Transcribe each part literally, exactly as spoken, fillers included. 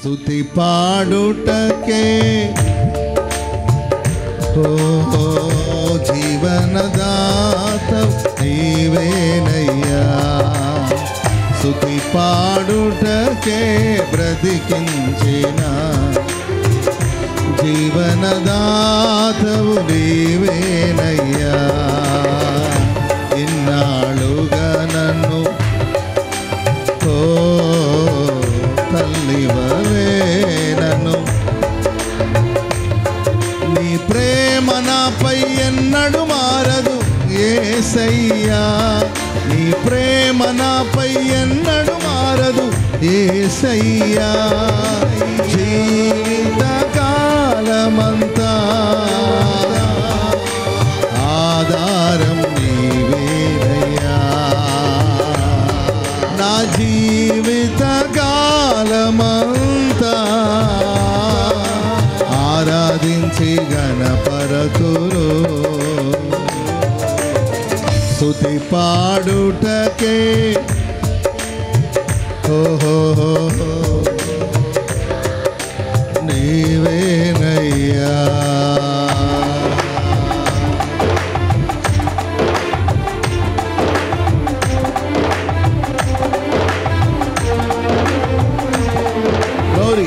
స్తుతి పాడుటకే ఓ జీవనదాత నీవేనయ్యా. స్తుతి పాడుటకే బ్రతికించిన జీవనదాతవు నీవేనయ్యా. ఇన్నాళ్ళుగా నన్ను ఓ తల్లివలే నన్ను నీ ప్రేమ నాపై ఎన్నడు మారదు యేసయ్యా. నీ ప్రేమ నాపై ఎన్నడు మారదు యేసయ్యా. జీవితకాలమంతా ఆధారం నీవేనయ్యా. నా జీవితకాలమంతా ఆరాధించి గణపరతురు. స్తుతి పాడుటకే ఓహో నీవేనయ్యా. Glory.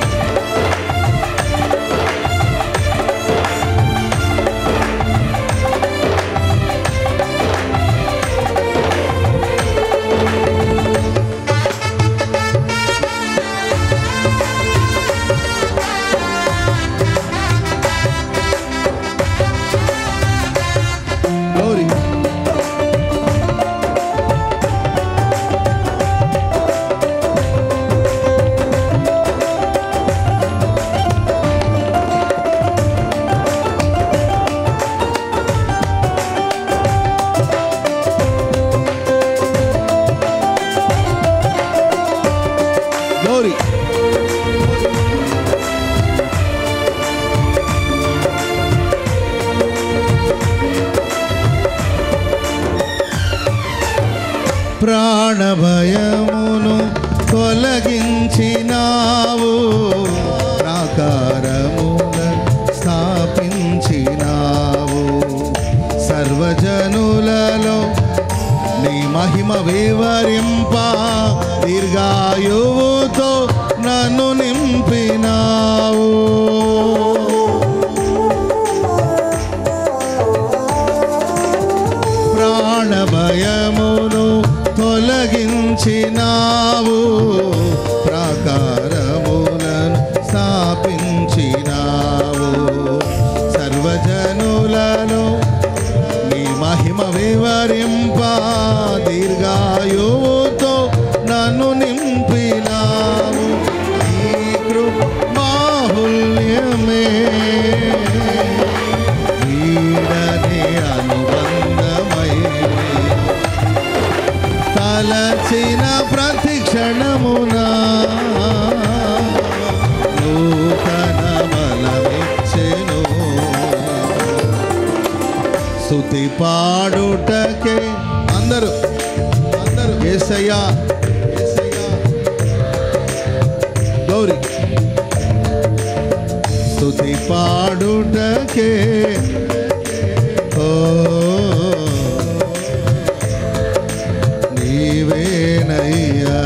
ప్రాణభయమును తొలగించినావు, ప్రాకారమున స్థాపించినావు. సర్వజనులలో నీ మహిమ వివరింప దీర్ఘాయువుతో నన్ను నింపినావు. ప్రాణభయమును తొలగించినావు, ప్రాకారములను స్థాపించినావు. సర్వజనులలో నీ మహిమ వివరింప దీర్ఘాయువుతో నన్ను నింపినావు. నీ కృప బాహుల్యమే వీడని అనుబంధమై తలచిన ప్రతి క్షణమున నూతన బలమిచ్చెను. స్తుతి పాడుటకే అందరూ అందరూ యేసయ్యా యేసయ్యా గౌరీ. స్తుతి పాడుటకే ఓ నీవేనయ్యా.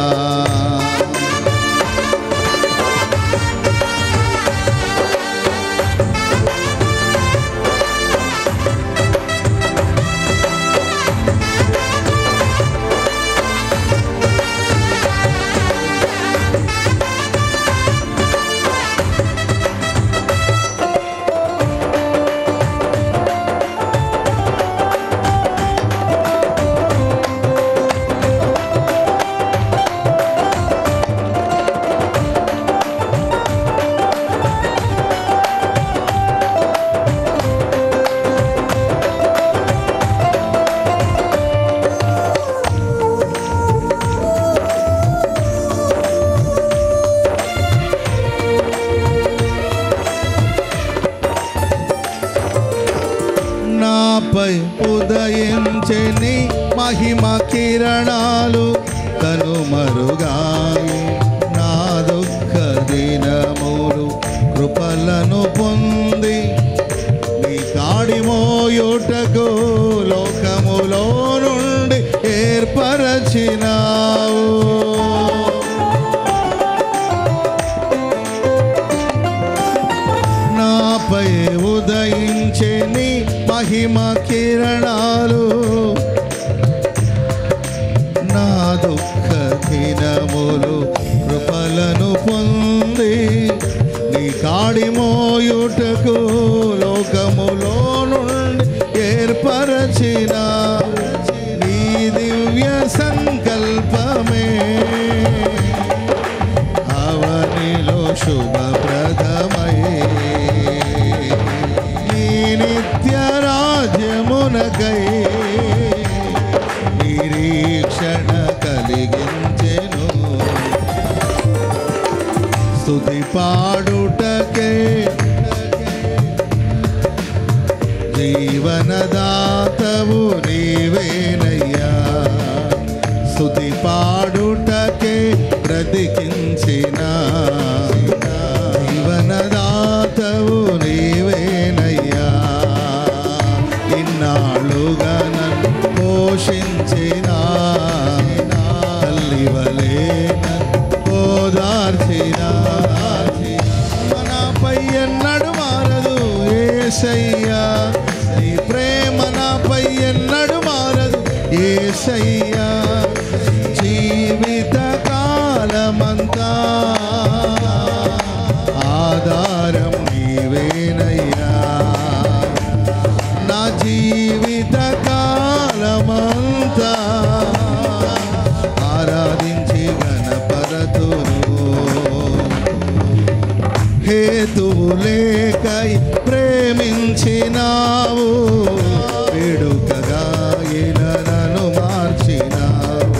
నాపై ఉదయించే నీ మహిమ కిరణాలు కనుమరుగాయి నా దుఃఖ ఉంది నీ కాడి మోయుటకు లోకములో నుండి ఏర్పరచిన నీ దివ్య సంకల్పమే అవనిలో శుభప్రదమై నీ నిత్య రాజ్యమునకై నిరీక్షణ కలిగించెను స్తుతి పాడుటకే జీవనదాతవు నీవేనయ్యా స్తుతి పాడుటకే బ్రతికించిన జీవనదాతవు నీవేనయ్యా ఇన్నాళ్ళుగా నన్ను పోషించిన తల్లివలే ఓదార్చిన నాపై ఎన్నడు మారదు యేసయ్యా నీ ప్రేమ నాపై ఎన్నడు మారదు యేసయ్యా జీవిత కాలమంతా ఆధారం నీవేనయ్యా నా జీవిత కాలమంతా ఆరాధించి గణపరతును హేతువు లేకై ప్రేమించినావు వేడుకగా ఇలనను మార్చినావు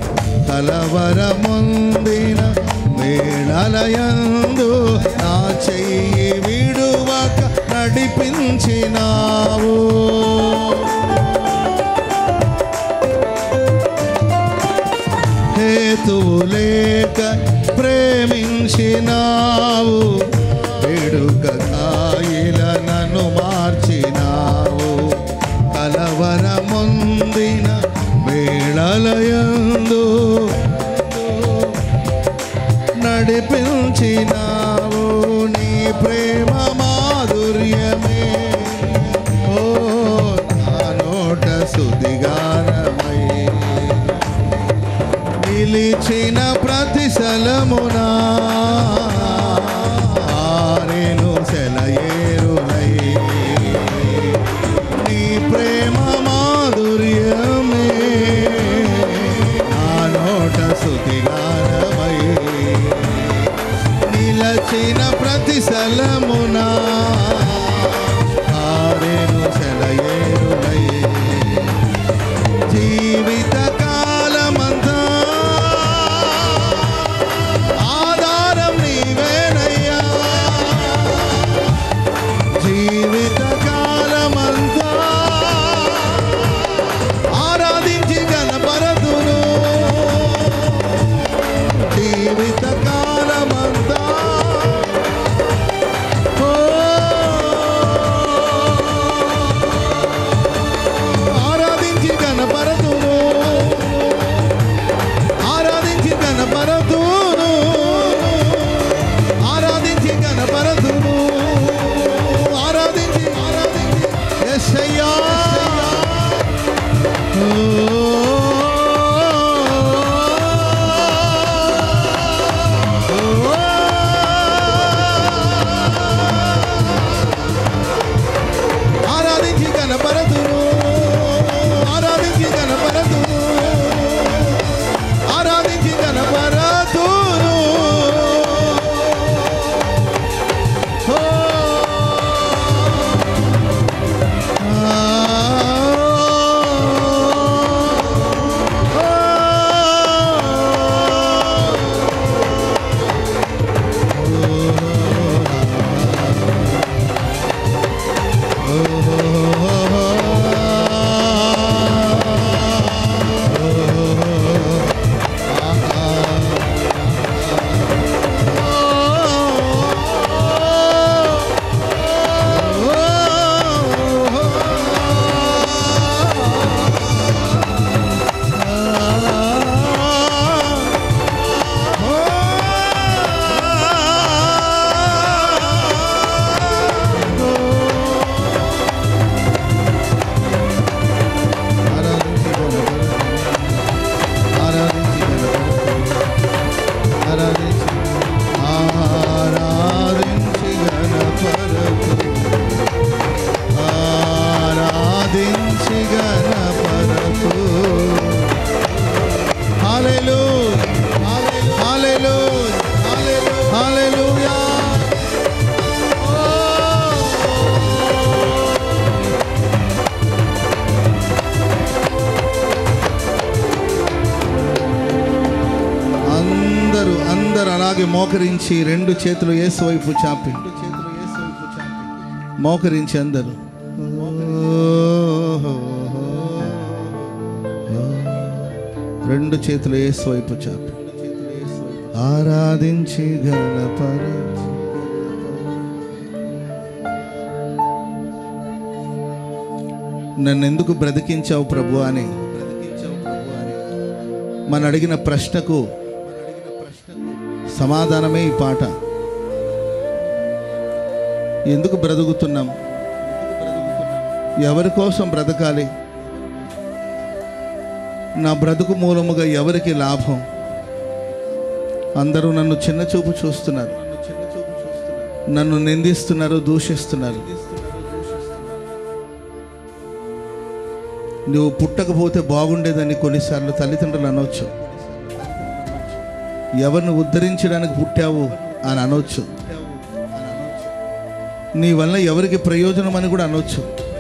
కలవరముందిన వేళలయందు నా చెయ్యి విడువక నడిపించినావు హేతువు లేక ప్రేమించినావు వేడుకగా ఇలనను మార్చినావు కలవరముందిన వేళలయందు నడిపించినావు నీ ప్రేమ మాధుర్యమే ఓ నా నోట సుదిగానమై నిలిచిన ప్రతి స్థలమునా ఆరెను సెలయేరులై నీ ప్రేమ మాధుర్యమే నా నోట సుతిగానమై నిలచిన ప్రతి స్థలమునా ఆరెను సెలయేరులై జీవిత కాలమంతా ఆధారం నీవేనయ్యా జీవిత కాలమంతా ఆరాధించి గణపరతును జీవిత కాలమంతా ఓ మోకరించి రెండు చేతులు యేసు వైపు చాపి మోకరించి అందరూ రెండు చేతులు యేసు వైపు చాపి ఆరాధించి గణపరచి నన్ను ఎందుకు బ్రతికించావు ప్రభు అని మన అడిగిన ప్రశ్నకు సమాధానమే ఈ పాట. ఎందుకు బ్రతుకుతున్నాం? ఎవరి కోసం బ్రతకాలి? నా బ్రతుకు మూలముగా ఎవరికి లాభం? అందరూ నన్ను చిన్న చూపు చూస్తున్నారు, నన్ను నిందిస్తున్నారు, దూషిస్తున్నారు. నువ్వు పుట్టకపోతే బాగుండేదని కొన్నిసార్లు తల్లిదండ్రులు అనవచ్చు. ఎవరిని ఉద్ధరించడానికి పుట్టావు అని అనవచ్చు. నీ వల్ల ఎవరికి ప్రయోజనం అని కూడా అనవచ్చు.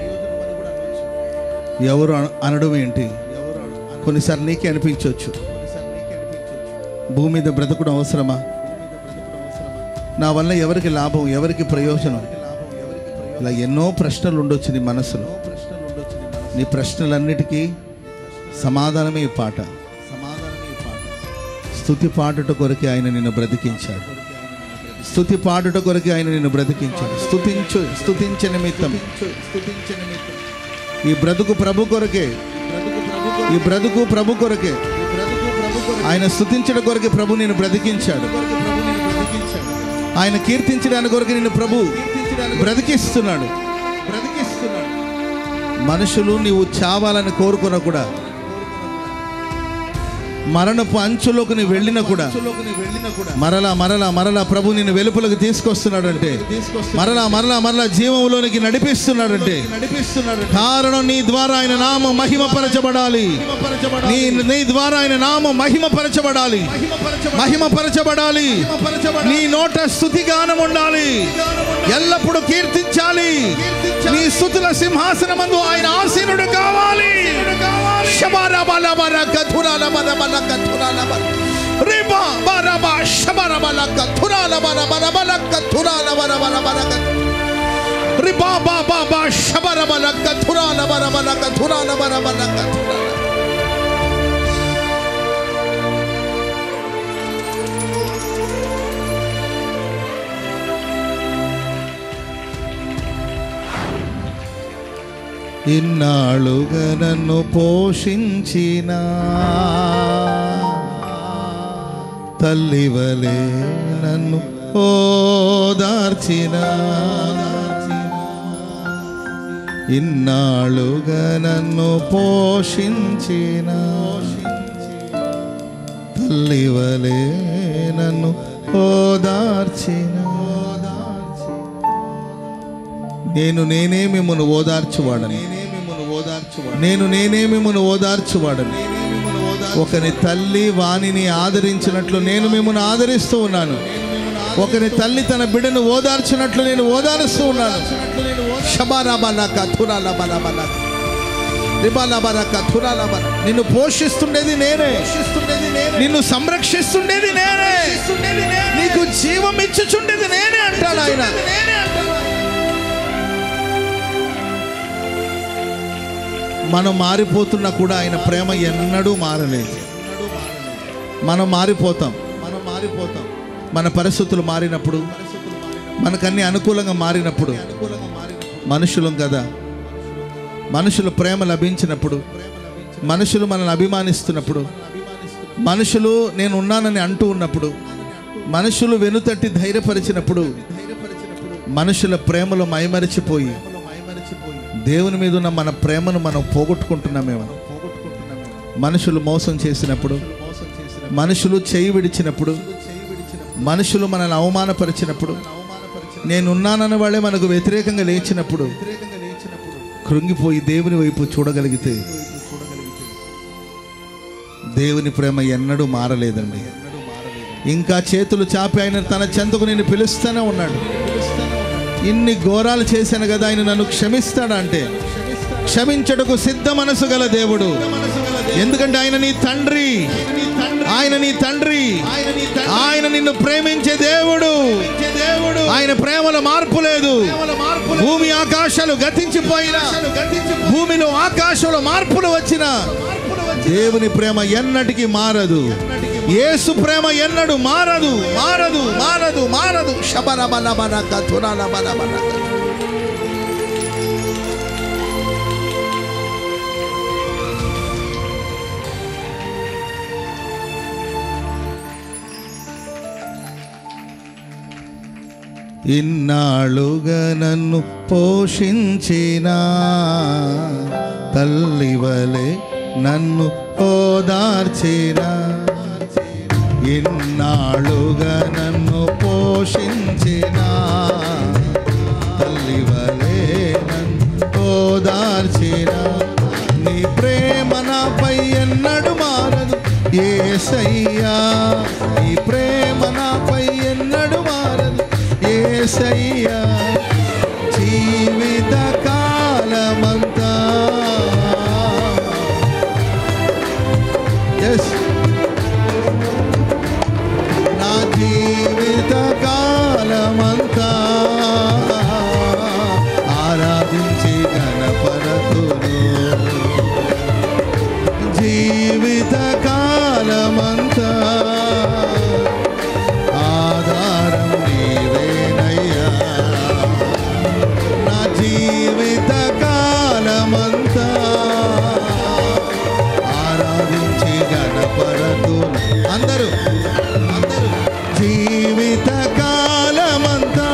ఎవరు అనడం ఏంటి? కొన్నిసార్లు నీకే అనిపించవచ్చు, భూమి మీద బ్రతకడం అవసరమా? నా వల్ల ఎవరికి లాభం, ఎవరికి ప్రయోజనం? ఇలా ఎన్నో ప్రశ్నలు ఉండొచ్చు నీ మనసులో. నీ ప్రశ్నలన్నిటికీ సమాధానమే ఈ పాట. స్తుతి పాడుట కొరకే ఆయన నిన్ను బ్రతికించాడు. స్తుతి పాడుట కొరకే ఆయన నిన్ను బ్రతికించాడు. స్తుతించు, స్తుతించే నిమిత్తం. ఈ బ్రతుకు ప్రభు కొరకే, ఈ బ్రతుకు ప్రభు కొరకే. ఆయన స్తుతించడం కొరకే ప్రభు నిన్ను బ్రతికించాడు. ఆయన కీర్తించడానికి కొరకే నిన్ను ప్రభు బ్రతికిస్తున్నాడు. బ్రతికిస్తున్నాడు. మనుషులు నీవు చావాలని కోరుకున్నా కూడా, మరణపు అంచులోకి నీ వెళ్ళినా కూడా, మరలా మరలా మరలా ప్రభు నిన్ను వెలుపలకు తీసుకొస్తున్నాడంటే, మరలా మరలా మరలా జీవంలోనికి నడిపిస్తున్నాడంటే కారణం నీ ద్వారా ఆయన నామం మహిమపరచబడాలి. నీ నీ ద్వారా ఆయన నామం మహిమపరచబడాలి, మహిమపరచబడాలి. నీ నోట స్తుతి గానం ఉండాలి, ఎల్లప్పుడూ కీర్తించాలి. నీ స్తుతుల సింహాసనమందు ఆయన ఆసీనుడు కావాలి. రిబా బరబా షబరబలక తురాలబరబలక తురాలబరబలక రిబా బాబా షబరబలక తురాలబరబలక తురాలబరబలక. ఇన్నాళ్ళుగా నన్ను పోషించిన తల్లివలే నన్ను ఓదార్చిన, ఇన్నాళ్ళుగా నన్ను పోషించిన తల్లివలే నన్ను ఓదార్చిన. నేను నేనే మిమ్మల్ని ఓదార్చువాడని, నేను నేనే మిమ్మల్ని ఓదార్చువాడని. ఒకని తల్లి వాణిని ఆదరించినట్లు నేను మిమ్మల్ని ఆదరిస్తూ ఉన్నాను. ఒకని తల్లి తన బిడ్డను ఓదార్చినట్లు నేను ఓదారుస్తూ ఉన్నాను. నిన్ను పోషిస్తుండేది నేనే, నిన్ను సంరక్షిస్తుండేది నేనే, నీకు జీవం ఇచ్చుచుండేది నేనే అంటాడు ఆయన. మనం మారిపోతున్నా కూడా ఆయన ప్రేమ ఎన్నడూ మారలేదు. మనం మారిపోతాం, మనం మారిపోతాం. మన పరిస్థితులు మారినప్పుడు, మనకన్నీ అనుకూలంగా మారినప్పుడు, మనుషులం కదా, మనుషుల ప్రేమ లభించినప్పుడు, మనుషులు మనల్ని అభిమానిస్తున్నప్పుడు, మనుషులు నేను ఉన్నానని అంటూ ఉన్నప్పుడు, మనుషులు వెనుతట్టి ధైర్యపరిచినప్పుడు, మనుషుల ప్రేమలో మైమరిచిపోయి దేవుని మీద ఉన్న మన ప్రేమను మనం పోగొట్టుకుంటున్నామేమో. మనుషులు మోసం చేసినప్పుడు, మనుషులు చేయి విడిచినప్పుడు, మనుషులు మనల్ని అవమానపరిచినప్పుడు, నేనున్నానన్న వాళ్ళే మనకు వ్యతిరేకంగా లేచినప్పుడు కృంగిపోయి దేవుని వైపు చూడగలిగితే దేవుని ప్రేమ ఎన్నడూ మారలేదండి. ఇంకా చేతులు చాపి ఆయన తన చెంతకు నేను పిలుస్తూనే ఉన్నాడు. ఇన్ని ఘోరాలు చేశాను కదా, ఆయన నన్ను క్షమిస్తాడా అంటే క్షమించటకు సిద్ధ మనసు గల దేవుడు. ఎందుకంటే ఆయన నీ తండ్రి, ఆయన నీ తండ్రి, ఆయన నిన్ను ప్రేమించే దేవుడు. ఆయన ప్రేమలో మార్పు లేదు. భూమి ఆకాశాలు గతించిపోయినా, భూమిలో ఆకాశంలో మార్పులు వచ్చిన దేవుని ప్రేమ ఎన్నటికీ మారదు. యేసు ప్రేమ ఎన్నడు మారదు, మారదు, మారదు, మారదు. శబరబలబలక తురలబలబలక. ఇన్నాళ్ళుగా నన్ను పోషించిన తల్లివలే నన్ను ఓదార్చిన, ఇన్నాళ్ళుగా నన్ను పోషించిన తల్లివలే నన్ను ఓదార్చిన, నీ ప్రేమ నాపై ఎన్నడు మారదు యేసయ్యా, నీ ప్రేమ నాపై ఎన్నడు మారదు యేసయ్యా. జీవిత కాలమంతా yes నా జీవిత కాలమంతా ఆరాధించి గణపరతును, జీవిత కాలమంతా ఆధారం నీవేనయ్యా, నా జీవిత కాలమంతా ఆరాధించి గణపరతు. అందరూ అందరూ జీవిత కాలమంతా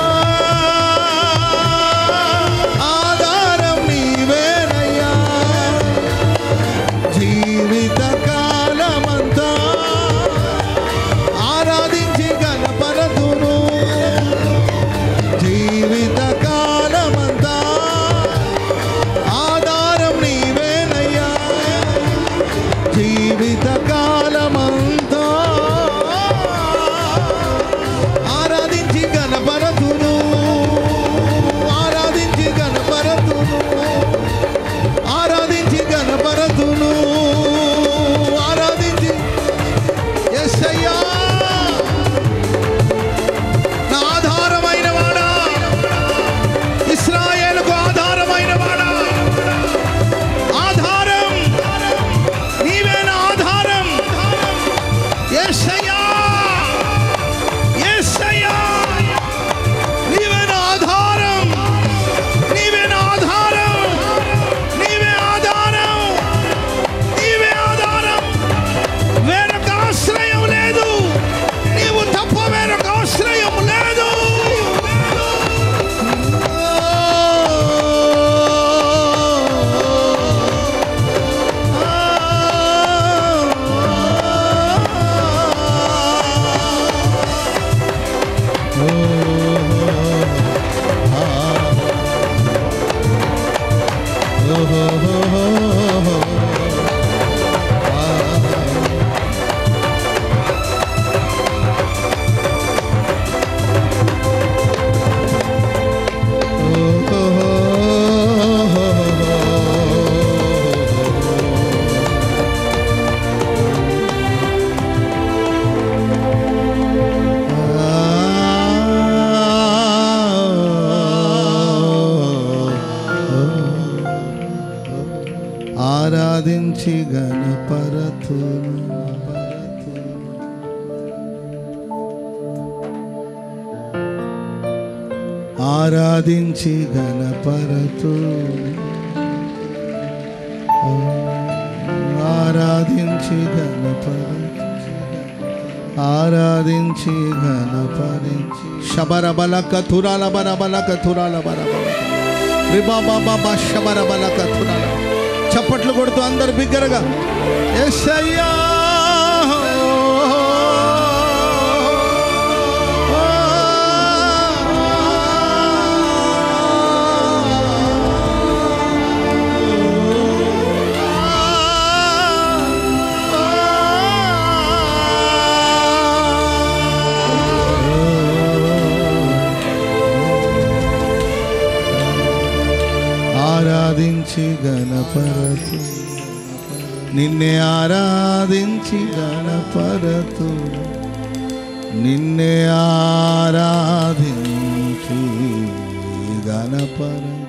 ఆధారం నీవేనయ్యా, జీవిత కాలమంతా ఆరాధించి గణపరతును, జీవిత కాలమంతా ఆధారం నీవేనయ్యా, జీవిత కాలమంతా ఆరాధించి గణపరతును, ఆరాధించి గణపరతును, ఆరాధించి గణపరతును, ఆరాధించి యేసయ్యా నా ఆధారమైన వాడా, ఇశ్రాయేలుకు ఆధారమైన వాడా, ఆధారం నీవే నా ఆధారం యేసయ్యా, యేసయ్యా నీవే నా ఆధారం, నీవే నా ఆధారం, నీవే ఆధారం, నీవే ఆధారం. వేరొక ఆశ్రయం లేదు, నీవు తప్ప వేరొక ఆశ్రయం లేదు. ఆరాధించి గణపరతును, ఆరాధించి గణపరతును, ఆరాధించి గణపరతు, ఆరాధించి గణపరించి. శబరబలక తురాల బరబలక తురాల బరబల రిబాబాబా శబరబలక తురాల. చప్పట్లు కొడుతూ అందరు బిగ్గరగా యేసయ్యా ఆరాధించి గణపరతు. నిన్నే ఆరాధించి గణపరతు నిన్నే ఆరాధించి గణపర